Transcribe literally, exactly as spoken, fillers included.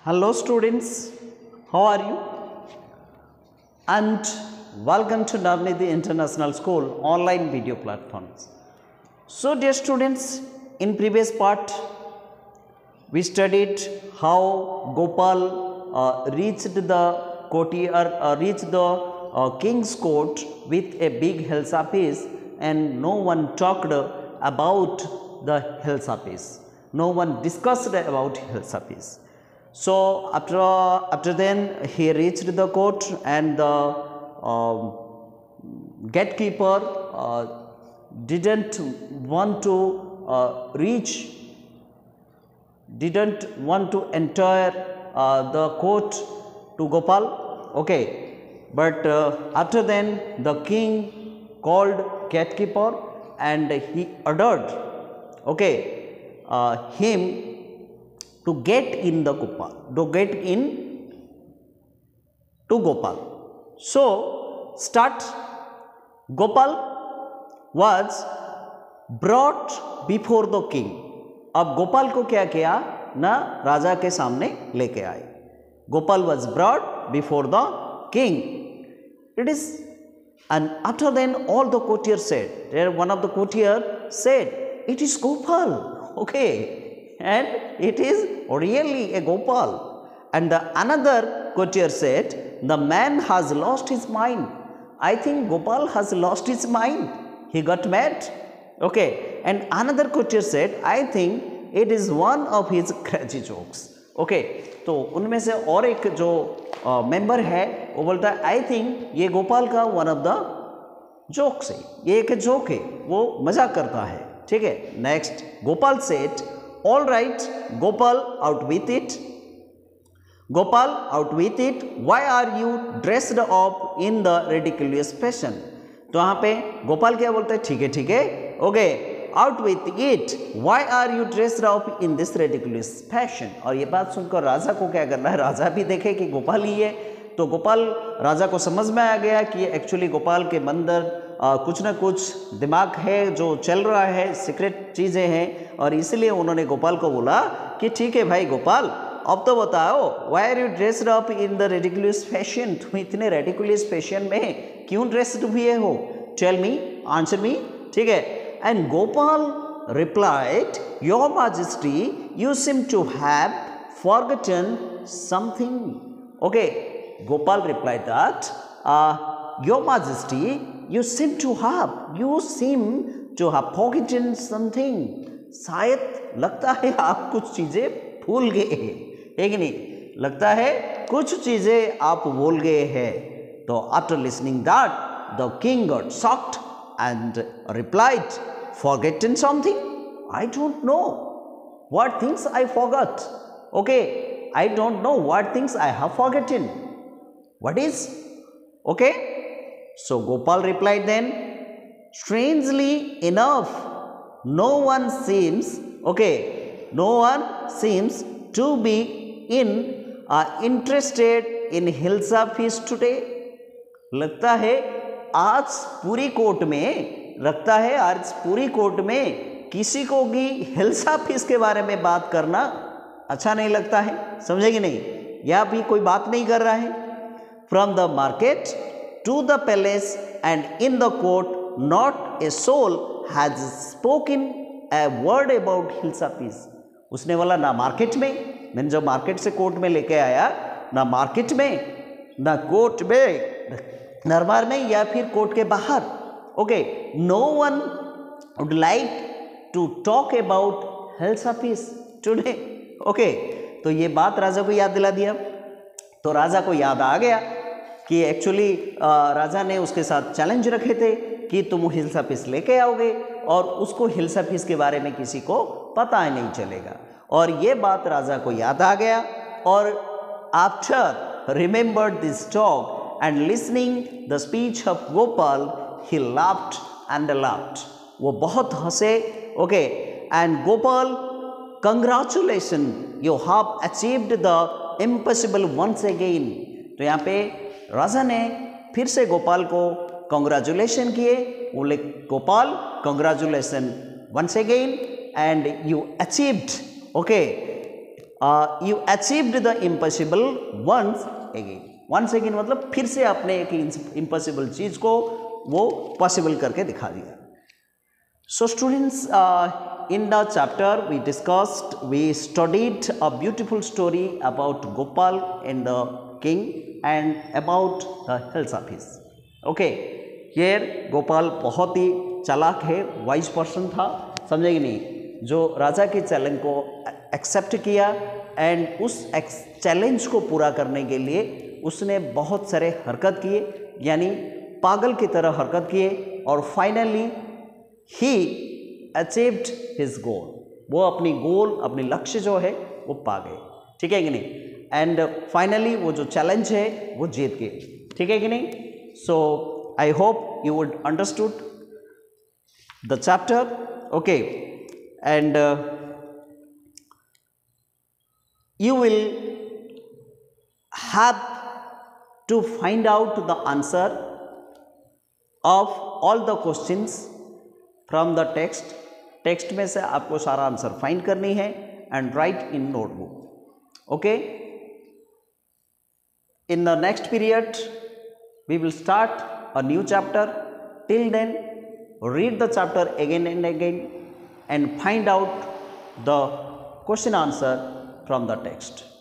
Hello students, how are you? And welcome to Navnidhi International School online video platforms. So dear students, in previous part we studied how Gopal uh, reached the courtier, uh, reached the uh, king's court with a big Hilsa piece, and no one talked about the Hilsa piece. No one discussed about Hilsa piece. So after after then he reached the court, and the uh, gatekeeper uh, didn't want to uh, reach, didn't want to enter uh, the court to Gopal. Okay, but uh, after then the king called gatekeeper and he ordered, okay, uh, him to get in the Gopal, to get in to Gopal. So start. Gopal was brought before the king. अब गोपाल को क्या किया ना, राजा के सामने लेके आए. Gopal was brought before the king. It is, and after then all the courtiers said, there one of the courtier said, it is Gopal. Okay. And it is really a Gopal. And the another courtier said, the man has lost his mind. I think Gopal has lost his mind. He got mad. Okay. And another courtier said, I think it is one of his crazy jokes. Okay. तो उनमें से और एक जो member है वो बोलता है, आई थिंक ये गोपाल का वन ऑफ द जोक्स है, ये एक जोक है, वो मजाक करता है. ठीक है. Next, Gopal said, all right, Gopal, out with it. Gopal, out with it. Why are you dressed up in the ridiculous fashion? तो यहाँ पे गोपाल क्या बोलता है, ठीक है ठीक है, okay, out with it. Why are you dressed up in this ridiculous fashion? और ये बात सुनकर राजा को क्या करना है, राजा भी देखे कि गोपाल ही है. तो गोपाल, राजा को समझ में आ गया कि ये एक्चुअली गोपाल के अंदर आ, कुछ ना कुछ दिमाग है जो चल रहा है, सीक्रेट चीज़ें हैं, और इसलिए उन्होंने गोपाल को बोला कि ठीक है भाई गोपाल, अब तो बताओ, why are you dressed up in the ridiculous fashion, तुम इतने रेडिकुलस फैशन में क्यों ड्रेस्ड हुए हो, टेल मी, आंसर मी. ठीक है. And Gopal replied, your majesty, you seem to have forgotten something. Okay. Gopal replied that, your majesty, you seem to have, you seem to have forgotten something. शायद लगता है आप कुछ चीजें भूल गए हैं, है कि नहीं? लगता है कुछ चीजें आप भूल गए हैं. तो after listening that, the king got shocked and replied, forgotten something? I don't know what things I forgot. Okay, I don't know what things I have forgotten. What is? Okay. So Gopal replied then, strangely enough, no one seems, okay, no one seems to be in uh, interested in Hilsa feast today. लगता है आज पूरी court में, लगता है आज पूरी court में किसी को भी हिल्सा फीस के बारे में बात करना अच्छा नहीं लगता है. समझेगी नहीं? या भी कोई बात नहीं कर रहा है. From the market to the palace and in the court, not a soul has spoken a word about Hilsa feast. उसने बोला ना मार्केट में, मैंने जब मार्केट से कोर्ट में लेके आया, ना मार्केट में, ना कोर्ट में, दरबार में, या फिर कोर्ट के बाहर. Okay. No one would like to talk about Hilsa feast today. Okay. तो ये बात राजा को याद दिला दिया. तो राजा को याद आ गया कि एक्चुअली राजा ने उसके साथ चैलेंज रखे थे कि तुम हिल्सा फीस लेके आओगे, और उसको हिल्सा फीस के बारे में किसी को पता ही नहीं चलेगा. और ये बात राजा को याद आ गया. और after remembered this talk and listening the speech of Gopal, he laughed and laughed. वो बहुत हंसे. Okay. And Gopal, congratulation, you have achieved the impossible once again. तो यहाँ पे राजा ने फिर से गोपाल को कंग्रेचुलेशन किए. बोले, Gopal, congratulation once again, and you achieved, okay, you achieved the impossible once again. Once again मतलब फिर से आपने एक इम्पॉसिबल चीज को वो पॉसिबल करके दिखा दिया। So students, in the chapter we discussed, we studied a beautiful story about Gopal and the king and about the hills of his. Okay, here Gopal बहुत ही चालाक है, वाइज पर्सन था, समझे कि नहीं, जो राजा के चैलेंज को एक्सेप्ट किया एंड उस चैलेंज को पूरा करने के लिए उसने बहुत सारे हरकत किए, यानी पागल की तरह हरकत किए, और फाइनली ही अचीव्ड हिज गोल। वो अपनी गोल, अपनी लक्ष्य जो है वो पा गए, ठीक है कि नहीं, एंड फाइनली वो जो चैलेंज है वो जीत गए, ठीक है कि नहीं। So I hope you would understood the chapter, okay, and you will have to find out the answer of all the questions from the text. Text में से आपको सारा आंसर फाइंड करनी है and write in notebook, okay. In the next period we will start a new chapter. Till then read the chapter again and again and find out the question answer from the text.